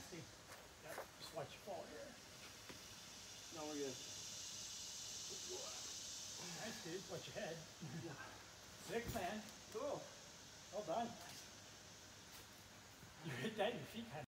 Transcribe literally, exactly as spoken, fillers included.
See, yeah, just watch you fall here. No, we're good. Nice, dude. Watch your head. Yeah. Sick, man. Cool. Well done. You hit that in your feet kind of.